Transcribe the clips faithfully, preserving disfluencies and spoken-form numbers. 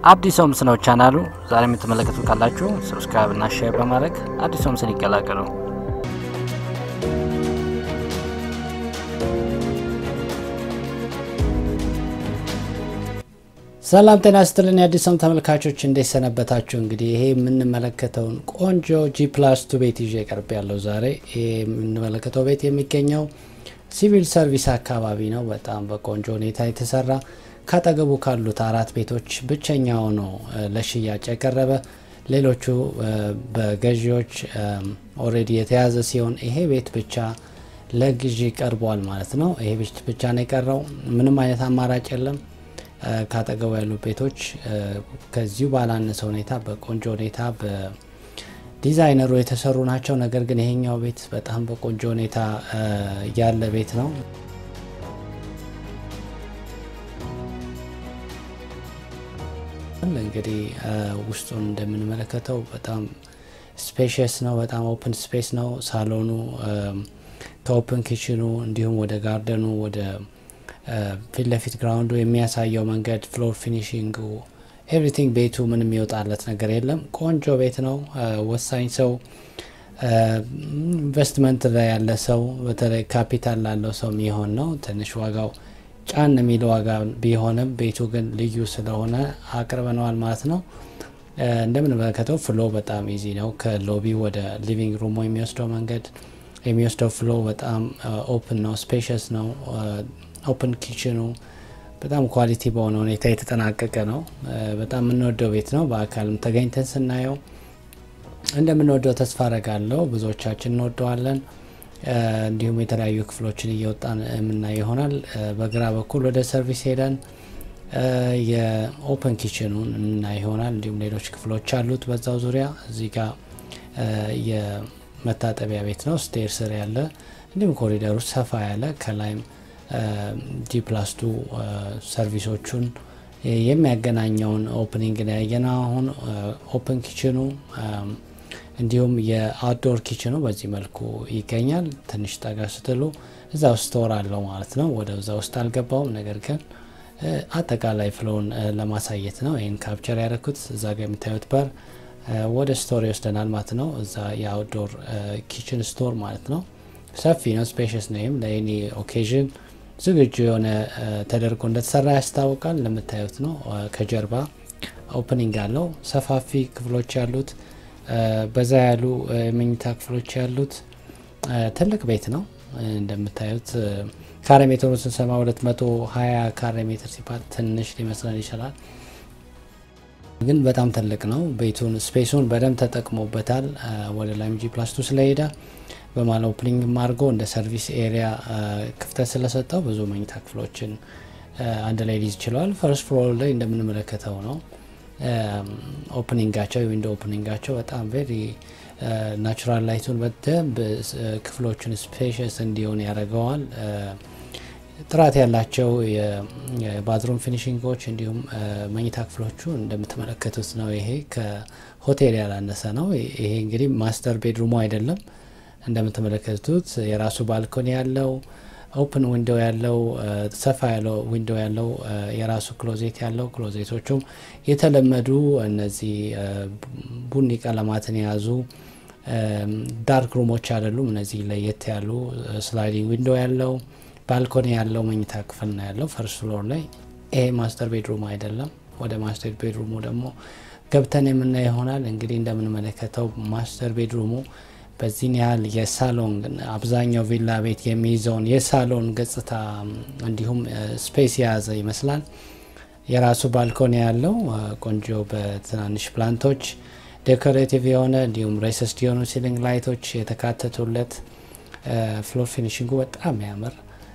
Addis ሆምስ ነው ቻናሉ ዛሬ የምትመለከቱት ካላችሁ ሰብስክራይብ እና ሼር በማድረግ አዲስ ሆምስን ይቀላቀሉ። ሰላም ጤና ይስጥልኝ አዲስ ሆም ተመልካቾች እንዴት ሰነበታችሁ? እንግዲህ ይሄ የምንመለከተው ቆንጆ G plus two ቤት ይዤ ቀርብ ያለው ዛሬ ይሄ የምንመለከተው ቤት የሚገኘው ሲቪል ሰርቪስ አካባቢ ነው። በጣም በቆንጆ ሁኔታ የተሰራ ካጠገቡ ካሉት አራት ቤቶች ብቸኛው ነው ለሽያጭ የቀረበ። ሌሎቹ በገዢዎች ኦሬዲ የተያዘ ሲሆን ይሄ ቤት ብቻ ለግዢ ቀርቧል ማለት ነው። ይሄ ቤት ብቻ ነው የቀረው። ምንም አይነት አማራጭ የለም። ካጠገቡ ያሉ ቤቶች ከዚሁ ባላነሰ ሁኔታ በቆንጆ ሁኔታ በዲዛይነሩ የተሰሩ ናቸው። ነገር ግን ይሄኛው ቤት በጣም በቆንጆ ሁኔታ ያለ ቤት ነው። እንግዲህ ውስጡን እንደምንመለከተው በጣም ስፔሽስ ነው። በጣም ኦፕን ስፔስ ነው። ሳሎኑ ከኦፕን ኪችኑ እንዲሁም ወደ ጋርደኑ ወደ ፊት ለፊት ግራውንዱ የሚያሳየው መንገድ ፍሎር ፊኒሺንጉ ኤቭሪቲንግ ቤቱ ምንም ይወጣለት ነገር የለም። ቆንጆ ቤት ነው። ወሳኝ ሰው ኢንቨስትመንት ላይ ያለ ሰው በተለይ ካፒታል ላለው ሰው የሚሆን ነው። ትንሽ ዋጋው ጫን የሚል ዋጋ ቢሆንም ቤቱ ግን ልዩ ስለሆነ አቅርበነዋል ማለት ነው። እንደምንመለከተው ፍሎ በጣም ኢዚ ነው። ከሎቢ ወደ ሊቪንግ ሩሙ የሚወስደው መንገድ የሚወስደው ፍሎ በጣም ኦፕን ነው፣ ስፔሽስ ነው። ኦፕን ኪችኑ በጣም ኳሊቲ በሆነ ሁኔታ የተጠናቀቀ ነው። በጣም የምንወደው ቤት ነው። በአካልም ተገኝተን ስናየው እንደምንወደው ተስፋ አደርጋለሁ። ብዙዎቻችን እንወደዋለን። እንዲሁም የተለያዩ ክፍሎችን እየወጣን የምናየው ይሆናል። በግራ በኩል ወደ ሰርቪስ ሄደን የኦፕን ኪችኑን እናየው ይሆናል። እንዲሁም ሌሎች ክፍሎች አሉት በዛው ዙሪያ። እዚህ ጋር የመታጠቢያ ቤት ነው፣ ስቴር ስር ያለ እንዲሁም ኮሪደሩ ሰፋ ያለ ከላይም G plus two ሰርቪሶቹን የሚያገናኘውን ኦፕኒንግ ላይ ያየና አሁን ኦፕን ኪችኑ እንዲሁም የአውትዶር ኪችኑ በዚህ መልኩ ይገኛል። ትንሽ ጠጋ ስትሉ እዛው ስቶር አለው ማለት ነው። ወደ እዛው ውስጥ አልገባውም፣ ነገር ግን አጠቃላይ ፍሎውን ለማሳየት ነው ይሄን ካፕቸር ያደረኩት። እዛ ጋር የምታዩት በር ወደ ስቶር ይወስደናል ማለት ነው። እዛ የአውትዶር ኪችን ስቶር ማለት ነው። ሰፊ ነው፣ ስፔሽስ ነው። ለኤኒ ኦኬዥን ዝግጁ የሆነ ተደርጎ እንደተሰራ ያስታውቃል። ለምታዩት ነው። ከጀርባ ኦፕኒንግ አለው። ሰፋፊ ክፍሎች ያሉት በዛ ያሉ መኝታ ክፍሎች ያሉት ትልቅ ቤት ነው። እንደምታዩት ካሬ ሜትሩን ስንሰማ ሁለት መቶ ሀያ ካሬ ሜትር ሲባል ትንሽ ሊመስለን ይችላል፣ ግን በጣም ትልቅ ነው። ቤቱን ስፔሱን በደንብ ተጠቅሞበታል። ወደ ላይም G plus two ስለሄደ በማለ ኦፕኒንግ ማርጎ እንደ ሰርቪስ ኤሪያ ክፍተት ስለሰጠው ብዙ መኝታ ክፍሎችን አንድ ላይ ሊይዝ ይችላል። ፈርስት ፍሎር ላይ እንደምንመለከተው ነው። ኦፕኒንጋቸው ዊንዶ ኦፕኒንጋቸው በጣም ቬሪ ናቹራል ላይቱን በደንብ ክፍሎችን ስፔሽስ እንዲሆን ያደርገዋል። ጥራት ያላቸው የባዝሩም ፊኒሺንጎች እንዲሁም መኝታ ክፍሎቹ እንደምትመለከቱት ነው። ይሄ ከሆቴል ያላነሰ ነው። ይሄ እንግዲህ ማስተር ቤድሩሙ አይደለም። እንደምትመለከቱት የራሱ ባልኮኒ ያለው ኦፕን ዊንዶ ያለው ሰፋ ያለው ዊንዶ ያለው የራሱ ክሎዜት ያለው ክሎዜቶቹም የተለመዱ እነዚህ ቡኒ ቀለማትን ያዙ ዳርክ ሩሞች አይደሉም። እነዚህ ለየት ያሉ ስላይዲንግ ዊንዶ ያለው ባልኮኒ ያለው መኝታ ክፍል ነው ያለው ፈርስት ፍሎር ላይ። ይሄ ማስተር ቤድሩም አይደለም። ወደ ማስተር ቤድሩሙ ደግሞ ገብተን የምናየው ይሆናል። እንግዲህ እንደምንመለከተው ማስተር ቤድሩሙ በዚህ ያህል የሳሎን አብዛኛው ቪላ ቤት የሚይዘውን የሳሎን ገጽታ እንዲሁም ስፔስ ያዘ ይመስላል። የራሱ ባልኮኒ ያለው ቆንጆ በትናንሽ ፕላንቶች ዴኮሬቲቭ የሆነ እንዲሁም ሬሰስድ የሆኑ ሲሊንግ ላይቶች የተካተቱለት ፍሎር ፊኒሺንጉ በጣም ያምር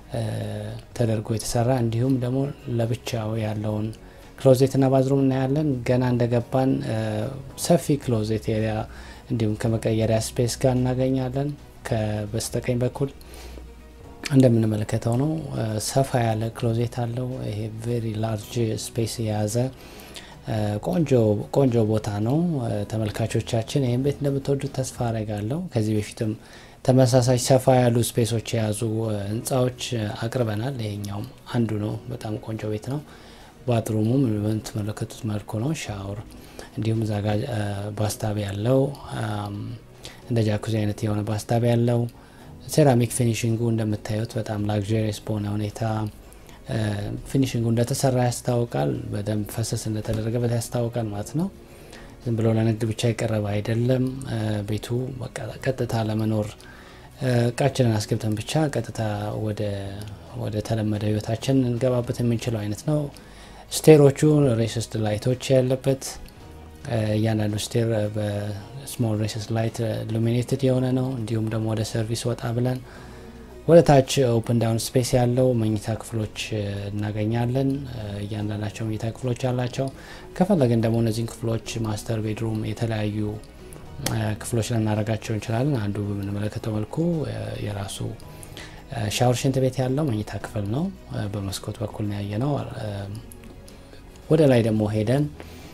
ተደርጎ የተሰራ እንዲሁም ደግሞ ለብቻው ያለውን ክሎዜት እና ባዝሩም እናያለን። ገና እንደገባን ሰፊ ክሎዜት ኤሪያ እንዲሁም ከመቀየሪያ ስፔስ ጋር እናገኛለን። ከበስተቀኝ በኩል እንደምንመለከተው ነው ሰፋ ያለ ክሎዜት አለው። ይሄ ቬሪ ላርጅ ስፔስ የያዘ ቆንጆ ቆንጆ ቦታ ነው። ተመልካቾቻችን ይሄን ቤት እንደምትወዱት ተስፋ አደርጋለሁ። ከዚህ በፊትም ተመሳሳይ ሰፋ ያሉ ስፔሶች የያዙ ህንጻዎች አቅርበናል። ይሄኛው አንዱ ነው። በጣም ቆንጆ ቤት ነው። ባትሩሙም በምትመለከቱት መልኩ ነው ሻወር እንዲሁም ዛጋ ባስታብ ያለው እንደ ጃኩዚ አይነት የሆነ ባስታብ ያለው ሴራሚክ ፊኒሺንጉ እንደምታዩት በጣም ላክዠሪየስ በሆነ ሁኔታ ፊኒሺንጉ እንደተሰራ ያስታውቃል በደንብ ፈሰስ እንደተደረገበት ያስታውቃል ማለት ነው ዝም ብሎ ለንግድ ብቻ ይቀርብ አይደለም ቤቱ በቃ ቀጥታ ለመኖር ቃችንን አስገብተን ብቻ ቀጥታ ወደ ወደ ተለመደ ህይወታችን እንገባበት የምንችለው አይነት ነው ስቴሮቹ ሬሲስት ላይቶች ያለበት ያንዳንዱ ስቴር በስሞል ሬሲስት ላይት ኢሉሚኔትድ የሆነ ነው እንዲሁም ደግሞ ወደ ሰርቪስ ወጣ ብለን ወደ ታች ኦፕን ዳውን ስፔስ ያለው መኝታ ክፍሎች እናገኛለን ያንዳንዳቸው መኝታ ክፍሎች አላቸው ከፈለግን ደግሞ እነዚህን ክፍሎች ማስተር ቤድሩም የተለያዩ ክፍሎች ለናረጋቸው እንችላለን አንዱ በምንመለከተው መልኩ የራሱ ሻወር ሽንት ቤት ያለው መኝታ ክፍል ነው በመስኮት በኩል ነው ያየነው ወደ ላይ ደግሞ ሄደን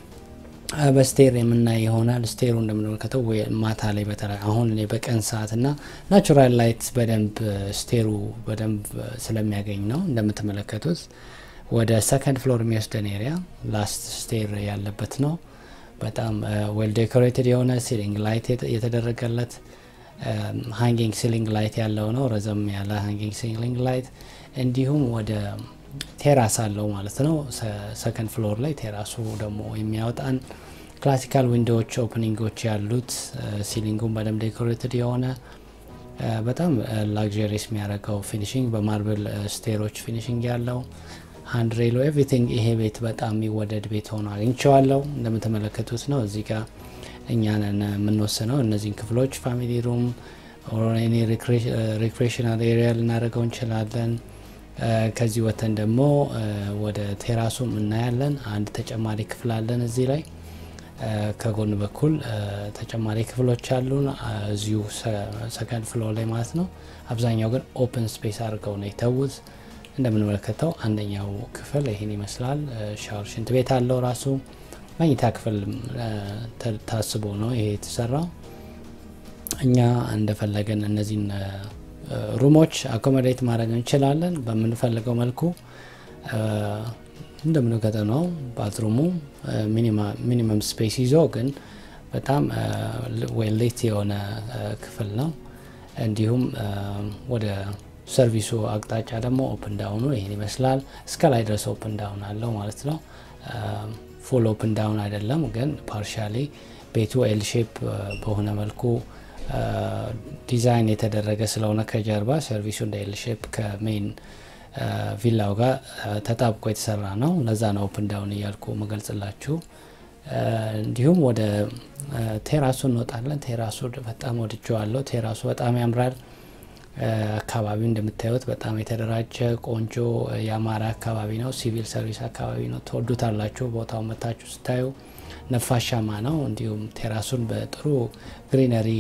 በስቴር የምናይ ይሆናል ስቴሩ እንደምንመለከተው ማታ ላይ በተለይ አሁን እኔ በቀን ሰዓትና ናቹራል ላይት በደንብ ስቴሩ በደንብ ስለሚያገኝ ነው እንደምትመለከቱት ወደ ሰከንድ ፍሎር የሚወስደን ኤሪያ ላስት ስቴር ያለበት ነው በጣም ዌል ዴኮሬትድ የሆነ ሲሊንግ ላይት የተደረገለት ሃንጊንግ ሲሊንግ ላይት ያለው ነው ረዘም ያለ ሃንጊንግ ሲሊንግ ላይት እንዲሁም ወደ ቴራስ አለው ማለት ነው ሰከንድ ፍሎር ላይ ቴራሱ ደግሞ የሚያወጣን ክላሲካል ዊንዶዎች ኦፕኒንጎች ያሉት ሲሊንጉን በደንብ ዴኮሬትድ የሆነ በጣም ላክዠሪየስ የሚያደርገው ፊኒሺንግ በማርብል ስቴሮች ፊኒሺንግ ያለው ሃንድ ሬሎ ኤቭሪቲንግ ይሄ ቤት በጣም የሚወደድ ቤት ሆኖ አግኝቼዋለሁ እንደምትመለከቱት ነው እዚህ ጋር እኛን የምንወስነው እነዚህን ክፍሎች ፋሚሊ ሩም ኦር ኤኒ ሪክሬሽናል ኤሪያ ልናደርገው እንችላለን ከዚህ ወተን ደግሞ ወደ ቴራሱ እናያለን አንድ ተጨማሪ ክፍል አለን እዚህ ላይ ከጎን በኩል ተጨማሪ ክፍሎች አሉን እዚሁ ሰከንድ ፍሎር ላይ ማለት ነው አብዛኛው ግን ኦፕን ስፔስ አድርገው ነው የተውት እንደምንመለከተው አንደኛው ክፍል ይሄን ይመስላል ሻወር ሽንት ቤት አለው ራሱ መኝታ ክፍል ታስቦ ነው ይሄ የተሰራው እኛ እንደፈለገን እነዚህን ሩሞች አኮሞዴት ማድረግ እንችላለን በመንፈልገው መልኩ እንደምንከተው ነው ባትሩሙ ሚኒመም ስፔስ ይዞ ግን በጣም ዌል ሌት የሆነ ክፍል ነው እንዲሁም ወደ ሰርቪሱ አቅጣጫ ደግሞ ኦፕን ዳውን ነው ይሄን ይመስላል እስከ ላይ ድረስ ኦፕን ዳውን አለው ማለት ነው ፉል ኦፕን ዳውን አይደለም ግን ፓርሻሊ ቤቱ ኤል ሼፕ በሆነ መልኩ ዲዛይን የተደረገ ስለሆነ ከጀርባ ሰርቪሱ እንደ ኤል ሼፕ ከሜን ቪላው ጋር ተጣብቆ የተሰራ ነው ለዛ ነው ኦፕን ዳውን ይያልኩ መገልጽላችሁ እንዲሁም ወደ ቴራሱ እንወጣለን ቴራሱ በጣም ወድጄዋለሁ ቴራሱ በጣም ያምራል አካባቢው እንደምታዩት በጣም የተደራጀ ቆንጆ ያማራ አካባቢ ነው ሲቪል ሰርቪስ አካባቢ ነው ተወዱታላችሁ ቦታው መታችሁ ስታዩ ነፋሻማ ነው እንዲሁም ቴራሱን በጥሩ ግሪነሪ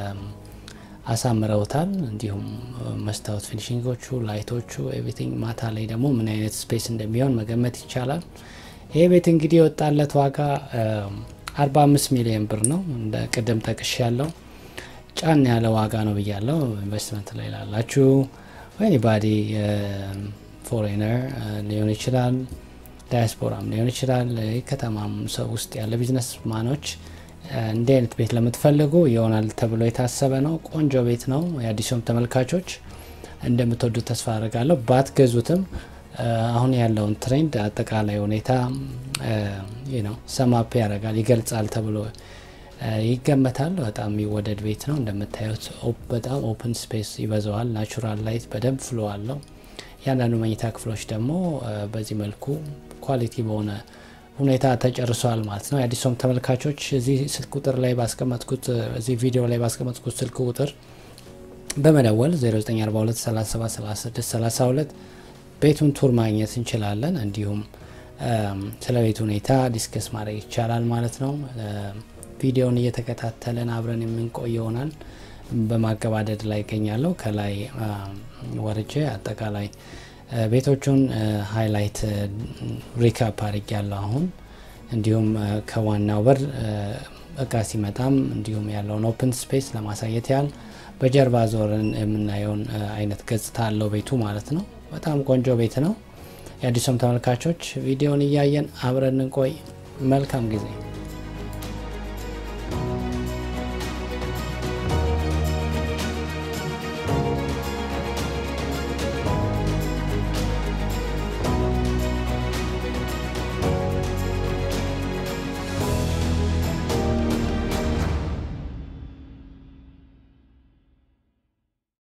አሳምረውታል እንዲሁም መስታወት ፊኒሺንጎቹ ላይቶቹ ኤቭሪቲንግ ማታ ላይ ደግሞ ምን አይነት ስፔስ እንደሚሆን መገመት ይቻላል ይሄ ቤት እንግዲህ ወጣለት ዋጋ አርባ አምስት ሚሊዮን ብር ነው እንደ ቀደም ጠቅሽ ያለው ጫን ያለ ዋጋ ነው ብያለሁ ኢንቨስትመንት ላይ ላላችሁ anybody ፎሬነር ሊሆን ይችላል ዳያስፖራም ሊሆን ይችላል ከተማም ሰው ውስጥ ያለ ቢዝነስ ማኖች እንደ አይነት ቤት ለምትፈልጉ ይሆናል ተብሎ የታሰበ ነው ቆንጆ ቤት ነው የአዲስም ተመልካቾች እንደምትወዱት ተስፋ አደርጋለሁ ባትገዙትም አሁን ያለውን ትሬንድ አጠቃላይ ሁኔታ you know ሰማፕ ያደርጋል ይገልጻል ተብሎ ይገመታል በጣም የሚወደድ ቤት ነው እንደምታዩት በጣም ኦፕን ስፔስ ይበዛዋል ናቹራል ላይት በደንብ ፍሎ አለው ያንዳንዱ መኝታ ክፍሎች ደግሞ በዚህ መልኩ ኳሊቲ በሆነ ሁኔታ ተጨርሷል ማለት ነው የአዲስም ተመልካቾች እዚህ ስልክ ቁጥር ላይ ባስቀመጥኩት እዚህ ቪዲዮ ላይ ባስቀመጥኩት ስልክ ቁጥር በመደወል zero nine four two three seven three six three two ቤቱን ቱር ማግኘት እንችላለን እንዲሁም ስለ ቤቱ ሁኔታ ዲስከስ ማድረግ ይቻላል ማለት ነው ቪዲዮውን እየተከታተለን አብረን የምንቆይ ይሆናል በማገባደድ ላይ ገኛለሁ ከላይ ወርጄ አጠቃላይ ቤቶቹን ሃይላይት ሪካፕ አድርጌያለሁ አሁን እንዲሁም ከዋናው በር እቃ ሲመጣም እንዲሁም ያለውን ኦፕን ስፔስ ለማሳየት ያህል በጀርባ ዞርን የምናየውን አይነት ገጽታ አለው ቤቱ ማለት ነው በጣም ቆንጆ ቤት ነው የአዲስም ተመልካቾች ቪዲዮን እያየን አብረን እንቆይ መልካም ጊዜ